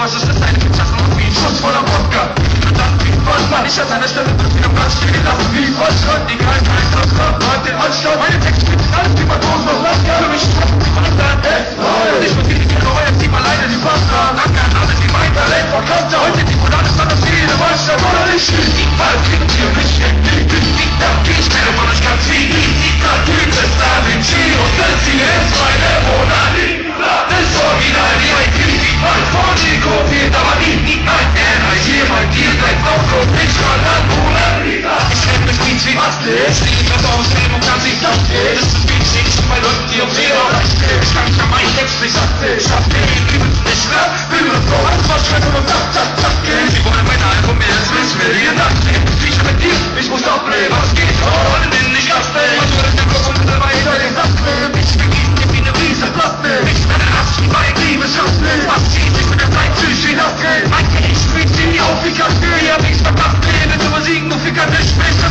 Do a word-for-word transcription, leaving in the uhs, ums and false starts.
was ist das eine Gitarre und wie ein Schuss voller Wodka? Verdammt wie voll, Mann, ich an seiner Stelle wird wieder ganz viel gelassen wie Vollschrott. Die Geist heißt aus Gott, Leute, den Anstand. Meine Texte mit alles wie Matrosen noch lang, für mich Strophen wie Wandern. Und ich muss die Liebe neu, jetzt zieh mal alleine die Pasta. Danke an alle, die mein Talent verkannt haben. Heute die Polane stand auf jede Mannschaft, oder nicht? Die Ball kriegt ihr mich entdeckt. Ich kenne von euch ganz viel. Die Tüte ist Da Vinci und das hier ist meine Mona Lisa. Das Original, die ein Krieg, mein von Chico, fehlt aber nie. Nein, er heißt jemand, ihr seid auch so nicht von der Mona Lisa. Ich renne mich Beats wie was ist. Ich was aus dem und kann sich das ist. Das ist Beats, ich bei Leuten, die auf Fehler ich kann mich an meinen Text nicht satte. Ich hab den Liebes nicht mehr. Will nur so alles was schreiben und zack, zack, zack. Sie wollen mein Album mehr als wissen wir ihr nachdenken. Ich mit dir, ich muss aufbleiben, was geht? Wollen den nicht lassen. Was wird der Kopf und dabei hinter den Sack? Ich begieße dir wie eine riese Platte. Ich werde Hass wie mein Liebesschaften. Was zieht sich mit der Zeit durch wie das Geld? Mein Geld spielt sie auf wie Kaffee. Ja, nichts verpasst, Pläne zu besiegen, du Ficker nicht.